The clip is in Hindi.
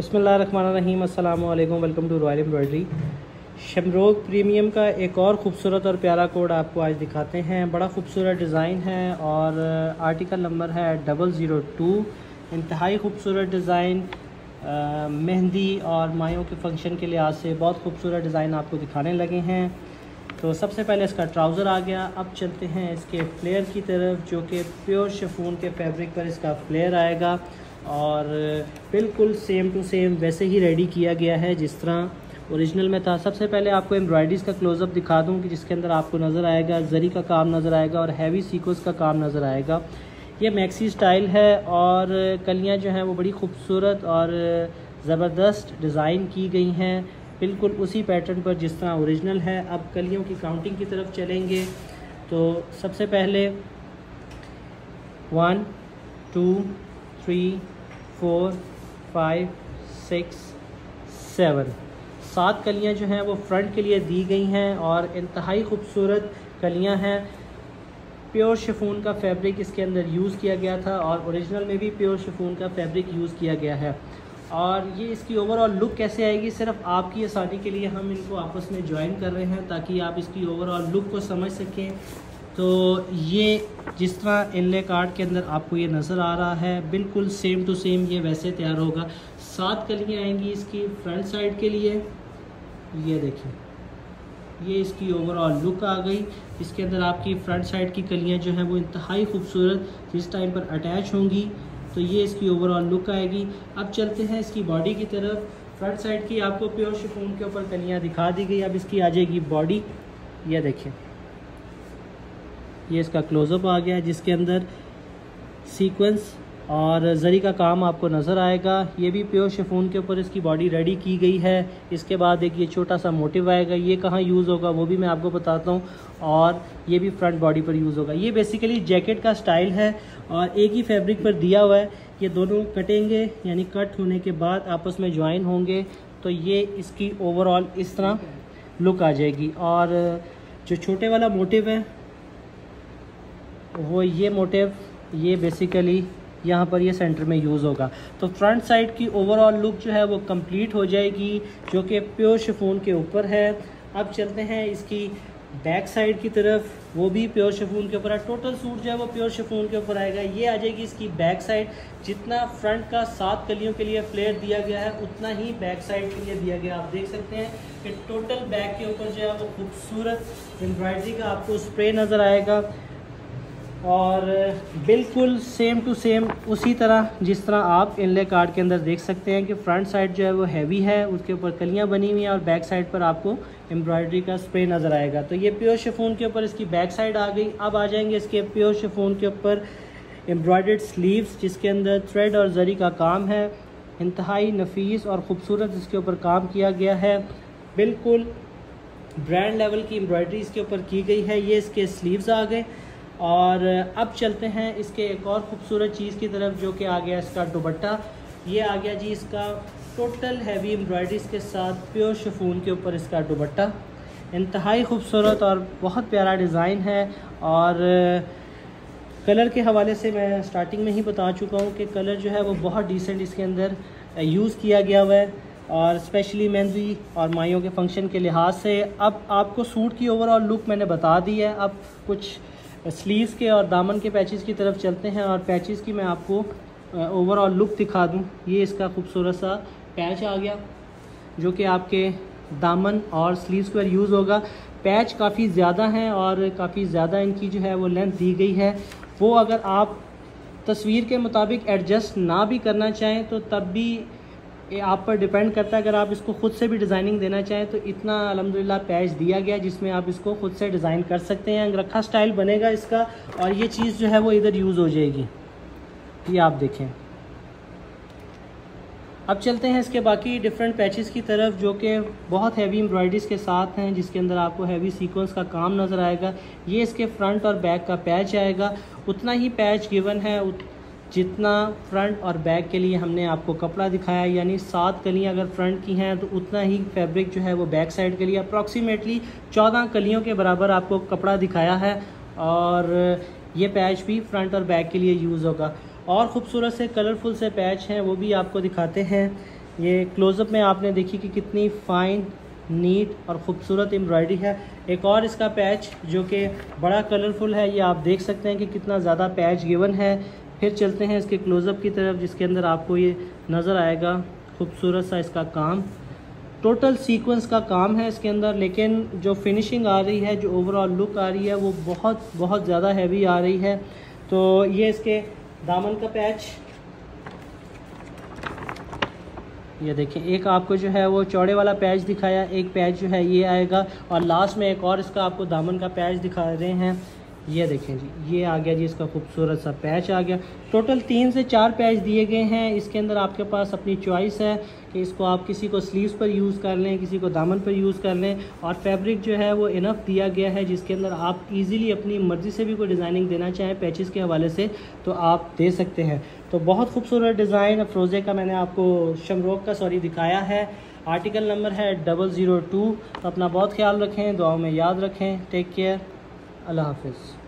बिस्मिल्लाहिर्रहमानिर्रहीम, अस्सलामु अलैकुम, welcome to royal embroidery. Shamrock premium का एक और ख़ूबसूरत और प्यारा कोड आपको आज दिखाते हैं। बड़ा खूबसूरत डिज़ाइन है और आर्टिकल नंबर है 002। इंतहाई खूबसूरत डिज़ाइन, मेहंदी और मायों के फंक्शन के लिहाज से बहुत खूबसूरत डिज़ाइन आपको दिखाने लगे हैं। तो सबसे पहले इसका ट्राउज़र आ गया। अब चलते हैं इसके फ्लेयर की तरफ, जो कि प्योर शिफॉन के फैब्रिक पर इसका फ्लेयर आएगा और बिल्कुल सेम टू सेम वैसे ही रेडी किया गया है जिस तरह ओरिजिनल में था। सबसे पहले आपको एम्ब्रॉयडरीज़ का क्लोज़अप दिखा दूँ कि जिसके अंदर आपको नज़र आएगा जरी का काम नज़र आएगा और हैवी सीक्वेंस का काम नज़र आएगा। ये मैक्सी स्टाइल है और कलियाँ जो हैं वो बड़ी खूबसूरत और ज़बरदस्त डिज़ाइन की गई हैं, बिल्कुल उसी पैटर्न पर जिस तरह ओरिजिनल है। अब कलियों की काउंटिंग की तरफ चलेंगे तो सबसे पहले 1 2 3 4 5 6 7 7 कलियाँ जो हैं वो फ्रंट के लिए दी गई हैं और इंतहाई खूबसूरत कलियाँ हैं। प्योर शिफॉन का फैब्रिक इसके अंदर यूज़ किया गया था और ओरिजिनल में भी प्योर शिफॉन का फैब्रिक यूज़ किया गया है। और ये इसकी ओवरऑल लुक कैसे आएगी, सिर्फ आपकी आसानी के लिए हम इनको आपस में ज्वाइन कर रहे हैं ताकि आप इसकी ओवरऑल लुक को समझ सकें। तो ये जिस तरह इनले कार्ड के अंदर आपको ये नज़र आ रहा है, बिल्कुल सेम टू सेम ये वैसे तैयार होगा। 7 कलियाँ आएंगी इसकी फ्रंट साइड के लिए। ये देखिए, ये इसकी ओवरऑल लुक आ गई। इसके अंदर आपकी फ्रंट साइड की कलियाँ जो हैं वो इंतहाई खूबसूरत जिस टाइम पर अटैच होंगी तो ये इसकी ओवरऑल लुक आएगी। अब चलते हैं इसकी बॉडी की तरफ। फ्रंट साइड की आपको प्योर शिफॉन के ऊपर कलियाँ दिखा दी गई। अब इसकी आ जाएगी बॉडी। ये देखिए, ये इसका क्लोज़अप आ गया जिसके अंदर सीक्वेंस और जरी का काम आपको नज़र आएगा। ये भी प्योर शिफॉन के ऊपर इसकी बॉडी रेडी की गई है। इसके बाद एक ये छोटा सा मोटिव आएगा, ये कहाँ यूज़ होगा वो भी मैं आपको बताता हूँ। और ये भी फ्रंट बॉडी पर यूज़ होगा। ये बेसिकली जैकेट का स्टाइल है और एक ही फैब्रिक पर दिया हुआ है। ये दोनों कटेंगे, यानी कट होने के बाद आपस में ज्वाइन होंगे तो ये इसकी ओवरऑल इस तरह लुक आ जाएगी। और जो छोटे वाला मोटिव है वो ये मोटिव, ये बेसिकली यहाँ पर ये सेंटर में यूज़ होगा। तो फ्रंट साइड की ओवरऑल लुक जो है वो कंप्लीट हो जाएगी जो कि प्योर शिफॉन के ऊपर है। अब चलते हैं इसकी बैक साइड की तरफ, वो भी प्योर शिफॉन के ऊपर है। टोटल सूट जो है वो प्योर शिफॉन के ऊपर आएगा। ये आ जाएगी इसकी बैक साइड। जितना फ्रंट का 7 कलियों के लिए फ्लेयर दिया गया है उतना ही बैक साइड के लिए दिया गया। आप देख सकते हैं कि टोटल बैक के ऊपर जो है वो खूबसूरत एम्ब्रॉयडरी का आपको स्प्रे नज़र आएगा और बिल्कुल सेम टू सेम उसी तरह जिस तरह आप इनले कार्ड के अंदर देख सकते हैं कि फ्रंट साइड जो है वो हैवी है, उसके ऊपर कलियां बनी हुई हैं और बैक साइड पर आपको एम्ब्रॉयडरी का स्प्रे नज़र आएगा। तो ये प्योर शिफॉन के ऊपर इसकी बैक साइड आ गई। अब आ जाएंगे इसके प्योर शिफॉन के ऊपर एम्ब्रॉयडर्ड स्लीव्स जिसके अंदर थ्रेड और जरी का काम है। इंतहाई नफीस और ख़ूबसूरत इसके ऊपर काम किया गया है। बिल्कुल ब्रांड लेवल की एम्ब्रॉयडरी इसके ऊपर की गई है। ये इसके स्लीव्स आ गए। और अब चलते हैं इसके एक और ख़ूबसूरत चीज़ की तरफ जो कि आ गया इसका दुपट्टा। ये आ गया जी इसका टोटल हैवी एम्ब्रॉयडरीज़ के साथ प्योर शिफॉन के ऊपर इसका दुपट्टा। इंतहाई खूबसूरत और बहुत प्यारा डिज़ाइन है। और कलर के हवाले से मैं स्टार्टिंग में ही बता चुका हूँ कि कलर जो है वो बहुत डिसेंट इसके अंदर यूज़ किया गया हुआ है और स्पेशली मेहंदी और मायों के फंक्शन के लिहाज से। अब आपको सूट की ओवरऑल लुक मैंने बता दी है। अब कुछ स्लीव्स के और दामन के पैचेस की तरफ चलते हैं और पैचेस की मैं आपको ओवरऑल लुक दिखा दूं। ये इसका खूबसूरत सा पैच आ गया जो कि आपके दामन और स्लीव्स पर यूज़ होगा। पैच काफ़ी ज़्यादा हैं और काफ़ी ज़्यादा इनकी जो है वो लेंथ दी गई है। वो अगर आप तस्वीर के मुताबिक एडजस्ट ना भी करना चाहें तो तब भी ये आप पर डिपेंड करता है। अगर आप इसको ख़ुद से भी डिज़ाइनिंग देना चाहें तो इतना अल्हम्दुलिल्लाह पैच दिया गया जिसमें आप इसको ख़ुद से डिज़ाइन कर सकते हैं। अंगरखा स्टाइल बनेगा इसका और ये चीज़ जो है वो इधर यूज़ हो जाएगी। ये आप देखें। अब चलते हैं इसके बाकी डिफरेंट पैचेस की तरफ जो कि बहुत हैवी एम्ब्रॉयडरीज़ के साथ हैं जिसके अंदर आपको हैवी सीक्वेंस का काम नज़र आएगा। ये इसके फ्रंट और बैक का पैच आएगा। उतना ही पैच गिवन है जितना फ्रंट और बैक के लिए हमने आपको कपड़ा दिखाया, यानी 7 कलियाँ अगर फ्रंट की हैं तो उतना ही फैब्रिक जो है वो बैक साइड के लिए अप्रॉक्सीमेटली 14 कलियों के बराबर आपको कपड़ा दिखाया है। और ये पैच भी फ्रंट और बैक के लिए यूज़ होगा। और ख़ूबसूरत से कलरफुल से पैच हैं वो भी आपको दिखाते हैं। ये क्लोज़अप में आपने देखी कि कितनी फ़ाइन, नीट और ख़ूबसूरत एम्ब्रॉयडरी है। एक और इसका पैच जो कि बड़ा कलरफुल है, ये आप देख सकते हैं कि कितना ज़्यादा पैच गिवन है। फिर चलते हैं इसके क्लोज़अप की तरफ, जिसके अंदर आपको ये नज़र आएगा खूबसूरत सा इसका काम। टोटल सीक्वेंस का काम है इसके अंदर, लेकिन जो फिनिशिंग आ रही है, जो ओवरऑल लुक आ रही है, वो बहुत बहुत ज़्यादा हैवी आ रही है। तो ये इसके दामन का पैच, ये देखें, एक आपको जो है वो चौड़े वाला पैच दिखाया, एक पैच जो है ये आएगा, और लास्ट में एक और इसका आपको दामन का पैच दिखा रहे हैं। ये देखें जी, ये आ गया जी इसका खूबसूरत सा पैच आ गया। टोटल 3 से 4 पैच दिए गए हैं। इसके अंदर आपके पास अपनी चॉइस है कि इसको आप किसी को स्लीव्स पर यूज़ कर लें, किसी को दामन पर यूज़ कर लें, और फैब्रिक जो है वो इनफ दिया गया है, जिसके अंदर आप इजीली अपनी मर्ज़ी से भी कोई डिज़ाइनिंग देना चाहें पैचेस के हवाले से तो आप दे सकते हैं। तो बहुत खूबसूरत डिज़ाइन अफरोज़े का मैंने आपको शमरोक का दिखाया है। आर्टिकल नंबर है 002। तो अपना बहुत ख्याल रखें, दुआओं में याद रखें। टेक केयर, अल्लाह हाफिज़।